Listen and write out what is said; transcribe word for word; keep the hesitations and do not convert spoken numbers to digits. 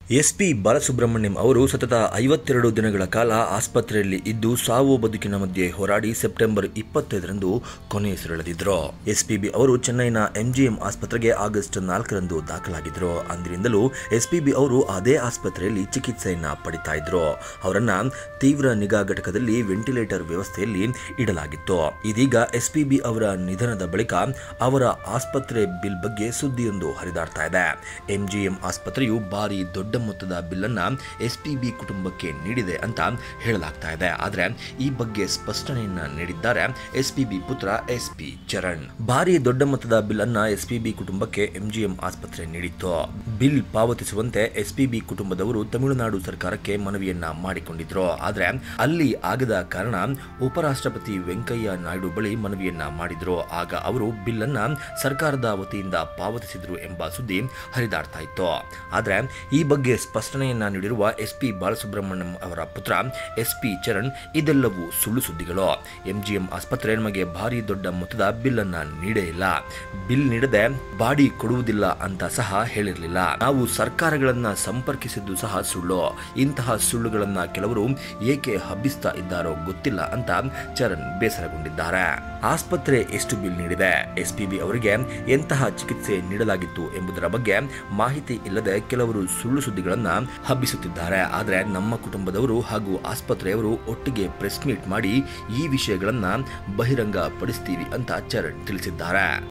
SP Balasubrahmanyam ಅವರು ಸತತ ಐವತ್ತೆರಡು ದಿನಗಳ ಕಾಲ ಆಸ್ಪತ್ರೆಯಲ್ಲಿ ಇದ್ದು ಸಾವು ಬದುಕಿನ ಮಧ್ಯೆ ಹೋರಾಡಿ ಸೆಪ್ಟೆಂಬರ್ ಇಪ್ಪತ್ತೈದರಂದು ಕೊನೆಯುಸಿರೆಳೆದಿದ್ರು. ಎಸ್ಪಿಬಿ ಅವರು ಚೆನ್ನೈನ ಎಂಜಿಎಂ ಆಸ್ಪತ್ರೆಗೆ ಆಗಸ್ಟ್ ನಾಲ್ಕರಂದು ದಾಖಲಾಗಿದ್ರು. ಅಂದಿನಿಂದಲೂ ಎಸ್ಪಿಬಿ ಅವರು ಅದೇ ಆಸ್ಪತ್ರೆಯಲ್ಲಿ ಚಿಕಿತ್ಸೆಯನ್ನ ಪಡಿತಾ ಇದ್ರು. ಅವರನ್ನ ತೀವ್ರ ನಿಗಾ ಘಟಕದಲ್ಲಿ ವೆಂಟಿಲೇಟರ್ ವ್ಯವಸ್ಥೆಯಲ್ಲಿ ಇಡಲಾಗಿತ್ತು. ಇದೀಗ ಎಸ್ಪಿಬಿ ಅವರ ನಿಧನದ ಬಳಿಕ ಅವರ ಆಸ್ಪತ್ರೆ ಬಿಲ್ ಬಗ್ಗೆ ಸುದ್ದಿಯೊಂದು ಹರಿದಾಡ್ತಾ ಇದೆ. ಎಂಜಿಎಂ ಆಸ್ಪತ್ರೆಯು ಭಾರಿ ದೊಡ್ಡ ಮೊತ್ತದ ಬಿಲ್ ಅನ್ನ ಎಸ್ಪಿಬಿ ಕುಟುಂಬಕ್ಕೆ ನೀಡಿದೆ ಅಂತ ಹೇಳಲಾಗ್ತಾ ಇದೆ. ಆದ್ರೆ ಈ ಬಗ್ಗೆ ಸ್ಪಷ್ಟನೆಯನ್ನ ನೀಡಿದ್ದಾರೆ ಎಸ್ಪಿಬಿ ಪುತ್ರ ಎಸ್ಪಿ ಚರಣ್. ಭಾರಿ ದೊಡ್ಡ ಮೊತ್ತದ ಬಿಲ್ ಅನ್ನ ಎಸ್ಪಿಬಿ ಕುಟುಂಬಕ್ಕೆ ಎಂಜಿಎಂ ಆಸ್ಪತ್ರೆ ನೀಡಿತ್ತು. ಬಿಲ್ ಪಾವತಿಸುವಂತೆ ಎಸ್ಪಿಬಿ ಕುಟುಂಬದವರು ತಮಿಳುನಾಡು ಸರ್ಕಾರಕ್ಕೆ ಮನವಿಯನ್ನ ಮಾಡಿಕೊಂಡಿದ್ರು. ಆದ್ರೆ ಅಲ್ಲಿ ಆಗದ ಕಾರಣ ಉಪರಾಷ್ಟ್ರಪತಿ ವೆಂಕಯ್ಯ ನಾಯ್ಡು ಬಳಿ ಮನವಿಯನ್ನ ಮಾಡಿದ್ರು. ಆಗ ಅವರು ಬಿಲ್ ಅನ್ನ ಸರ್ಕಾರದ ವತಿಯಿಂದ ಪಾವತಿಸಿದ್ರು ಎಂಬ ಸುದ್ದಿ ಹರಿದಾಡ್ತಾ ಇತ್ತು. ಆದ್ರೆ ಈ ಬಗ್ಗೆ ಸ್ಪಷ್ಟನೆಯನ್ನ ನೀಡಿರುವ ಎಸ್ಪಿ ಬಾಲಸುಬ್ರಹ್ಮಣ್ಯಂ ಅವರ ಪುತ್ರ ಎಸ್ಪಿ ಚರಣ್, ಇದೆಲ್ಲವೂ ಸುಳ್ಳು ಸುದ್ದಿಗಳು. ಎಂಜಿಎಂ ಆಸ್ಪತ್ರೆ ನಮಗೆ ಭಾರಿ ದೊಡ್ಡ ಮೊತ್ತದ ಬಿಲ್ ಅನ್ನ ನೀಡೇ ಇಲ್ಲ. ಬಿಲ್ ನೀಡದೆ ಬಾಡಿ ಕೊಡುವುದಿಲ್ಲ ಅಂತ ಸಹ ಹೇಳಿರಲಿಲ್ಲ. ನಾವು ಸರ್ಕಾರಗಳನ್ನ ಸಂಪರ್ಕಿಸಿದ್ದು ಸಹ ಸುಳ್ಳು. ಇಂತಹ ಸುಳ್ಳುಗಳನ್ನ ಕೆಲವರು ಏಕೆ ಹಬ್ಬಿಸ್ತಾ ಇದ್ದಾರೋ ಗೊತ್ತಿಲ್ಲ ಅಂತ ಚರಣ್ ಬೇಸರಗೊಂಡಿದ್ದಾರೆ. ಆಸ್ಪತ್ರೆ ಎಷ್ಟು ಬಿಲ್ ನೀಡಿದೆ, ಎಸ್ಪಿಬಿ ಅವರಿಗೆ ಎಂತಹ ಚಿಕಿತ್ಸೆ ನೀಡಲಾಗಿತ್ತು ಎಂಬುದರ ಬಗ್ಗೆ ಮಾಹಿತಿ ಇಲ್ಲದೆ ಕೆಲವರು ಸುಳ್ಳು ಸುದ್ದಿಗಳನ್ನ ಹಬ್ಬಿಸುತ್ತಿದ್ದಾರೆ. ಆದರೆ ನಮ್ಮ ಕುಟುಂಬದವರು ಹಾಗೂ ಆಸ್ಪತ್ರೆಯವರು ಒಟ್ಟಿಗೆ ಪ್ರೆಸ್ ಮೀಟ್ ಮಾಡಿ ಈ ವಿಷಯಗಳನ್ನ ಬಹಿರಂಗ ಪಡಿಸ್ತೀವಿ ಅಂತ ಚರಣ್ ತಿಳಿಸಿದ್ದಾರೆ.